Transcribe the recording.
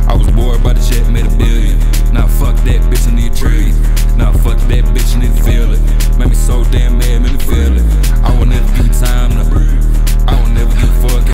I was bored by the jet, made a billion. Now fuck that bitch, I need a trillion. Now fuck that bitch, I need to feel it. Made me so damn